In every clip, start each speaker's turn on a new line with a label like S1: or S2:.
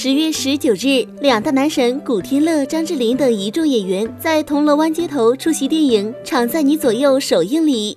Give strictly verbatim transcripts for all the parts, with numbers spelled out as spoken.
S1: 十月十九日，两大男神古天乐、张智霖等一众演员在铜锣湾街头出席电影《常在你左右》首映礼。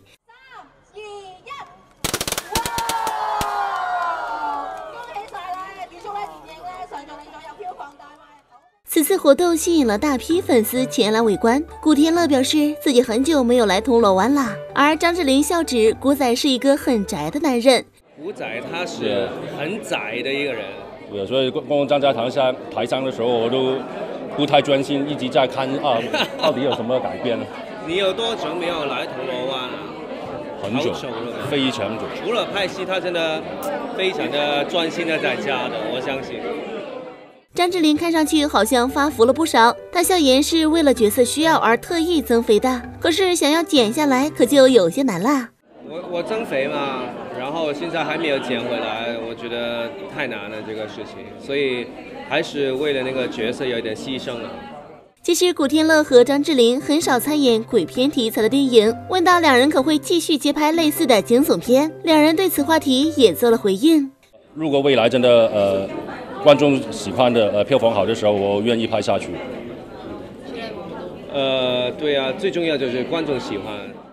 S1: 此次活动吸引了大批粉丝前来围观。古天乐表示自己很久没有来铜锣湾了，而张智霖笑指古仔是一个很宅的男人。
S2: 古仔他是很宅的一个人，
S3: 对，所以光光站在台上台上的时候，我都不太专心，一直在看啊，到底有什么改变呢？
S2: 你有多久没有来铜锣湾啊？
S3: 很久，非常久。
S2: 除了拍戏，他真的非常的专心的在家的，我相信。
S1: 张智霖看上去好像发福了不少，他笑言是为了角色需要而特意增肥的，可是想要减下来可就有些难啦。
S2: 我我增肥嘛，然后现在还没有减回来，我觉得太难了这个事情，所以还是为了那个角色有点牺牲了。
S1: 其实古天乐和张智霖很少参演鬼片题材的电影，问到两人可会继续接拍类似的惊悚片，两人对此话题也做了回应。
S3: 如果未来真的呃观众喜欢的呃票房好的时候，我愿意拍下去。
S2: 呃，对啊，最重要就是观众喜欢。